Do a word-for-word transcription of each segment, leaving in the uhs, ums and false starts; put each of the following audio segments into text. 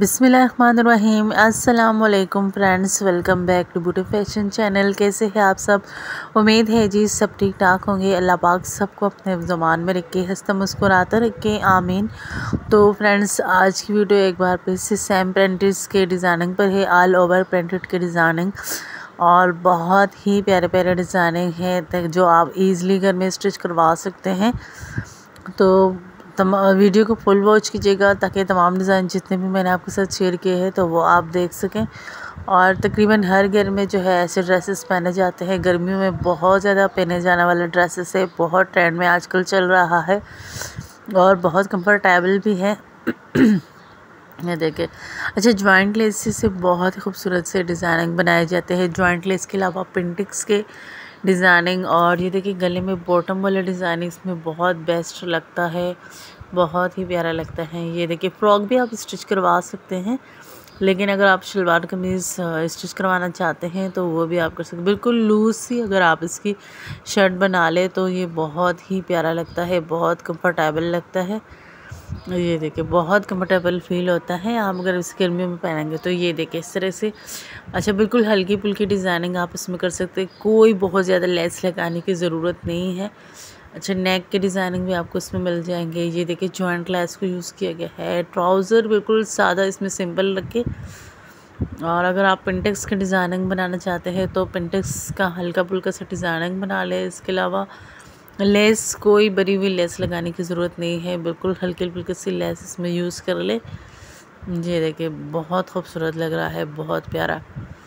बिस्मिल्लाहिर्रहमानिर्रहीम। अस्सलाम वालेकुम friends, welcome back to beauty fashion channel. कैसे हैं आप सब? उम्मीद है जी सब ठीक ठाक होंगे। अल्लाह पाक सबको अपने ज़ुबान में रख के हंसता मुस्कुराता रखे, आमीन। तो फ्रेंड्स, आज की वीडियो एक बार फिर से सेम प्रिंट्स के डिज़ाइनिंग पर है, ऑल ओवर प्रिंटेड के डिज़ाइनिंग, और बहुत ही प्यारे प्यारे डिज़ाइनिंग है जो आप इजीली घर में स्टिच करवा सकते हैं। तो तम वीडियो को फुल वॉच कीजिएगा ताकि तमाम डिज़ाइन जितने भी मैंने आपके साथ शेयर किए हैं तो वो आप देख सकें। और तकरीबन हर घर में जो है ऐसे ड्रेसेस पहने जाते हैं। गर्मियों में बहुत ज़्यादा पहने जाने वाले ड्रेसेस है, बहुत ट्रेंड में आजकल चल रहा है और बहुत कंफर्टेबल भी है। ये देखिए, अच्छा, जॉइंट लेस से बहुत ही खूबसूरत से डिज़ाइनिंग बनाए जाते हैं। जॉइंट लेस के अलावा पिंटिक्स के डिज़ाइनिंग, और ये देखिए गले में बॉटम वाला डिज़ाइनिंग इसमें बहुत बेस्ट लगता है, बहुत ही प्यारा लगता है। ये देखिए, फ्रॉक भी आप स्टिच करवा सकते हैं, लेकिन अगर आप शलवार कमीज़ स्टिच करवाना चाहते हैं तो वो भी आप कर सकते हैं। बिल्कुल लूज़ सी अगर आप इसकी शर्ट बना ले तो ये बहुत ही प्यारा लगता है, बहुत कंफर्टेबल लगता है। ये देखिए, बहुत कंफर्टेबल फील होता है आप अगर इस गर्मियों में पहनेंगे तो। ये देखिए इस तरह से, अच्छा, बिल्कुल हल्की फुल्की डिज़ाइनिंग आप इसमें कर सकते हैं, कोई बहुत ज़्यादा लेस लगाने की ज़रूरत नहीं है। अच्छा, नेक के डिज़ाइनिंग भी आपको इसमें मिल जाएंगे। ये देखिए, जॉइंट लेस को यूज़ किया गया है। ट्राउज़र बिल्कुल सादा इसमें सिंपल रखे। और अगर आप पिंटेक्स की डिज़ाइनिंग बनाना चाहते हैं तो पिंटेक्स का हल्का फुल्का सा डिज़ाइनिंग बना ले। इसके अलावा लेस, कोई बरी हुई लेस लगाने की ज़रूरत नहीं है, बिल्कुल हल्की फुल्की सी लेस इसमें यूज़ कर ले। ये देखिए, बहुत खूबसूरत लग रहा है, बहुत प्यारा।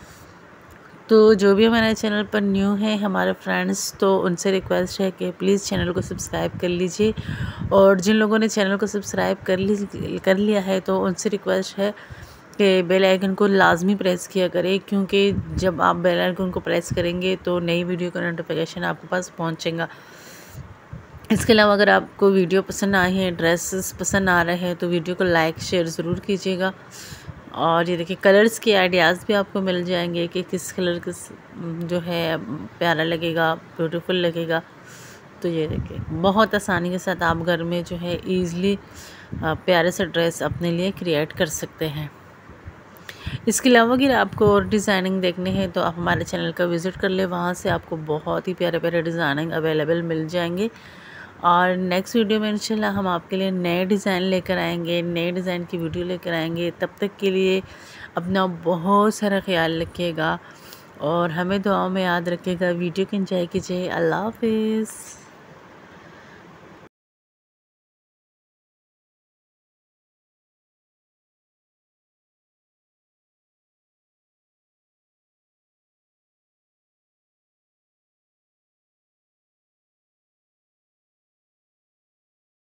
तो जो भी हमारे चैनल पर न्यू है हमारे फ्रेंड्स, तो उनसे रिक्वेस्ट है कि प्लीज़ चैनल को सब्सक्राइब कर लीजिए, और जिन लोगों ने चैनल को सब्सक्राइब कर ली कर लिया है तो उनसे रिक्वेस्ट है कि बेल आइकन को लाजमी प्रेस किया करें, क्योंकि जब आप बेल आइकन को प्रेस करेंगे तो नई वीडियो का नोटिफिकेशन आपके पास पहुंचेगा। इसके अलावा अगर आपको वीडियो पसंद आए हैं, ड्रेसेस पसंद आ रहे हैं तो वीडियो को लाइक शेयर ज़रूर कीजिएगा। और ये देखिए, कलर्स के आइडियाज़ भी आपको मिल जाएंगे कि किस कलर किस जो है प्यारा लगेगा, ब्यूटीफुल लगेगा। तो ये देखिए, बहुत आसानी के साथ आप घर में जो है ईज़िली प्यारे से ड्रेस अपने लिए क्रिएट कर सकते हैं। इसके अलावा अगर आपको और डिज़ाइनिंग देखने हैं तो आप हमारे चैनल का विज़िट कर ले, वहाँ से आपको बहुत ही प्यारे प्यारे डिज़ाइनिंग अवेलेबल मिल जाएंगे। और नेक्स्ट वीडियो में इंशाल्लाह हम आपके लिए नए डिज़ाइन लेकर आएंगे, नए डिज़ाइन की वीडियो लेकर आएंगे। तब तक के लिए अपना बहुत सारा ख्याल रखिएगा और हमें दुआओं में याद रखिएगा। वीडियो को एंजॉय कीजिए। अल्लाह हाफिज़।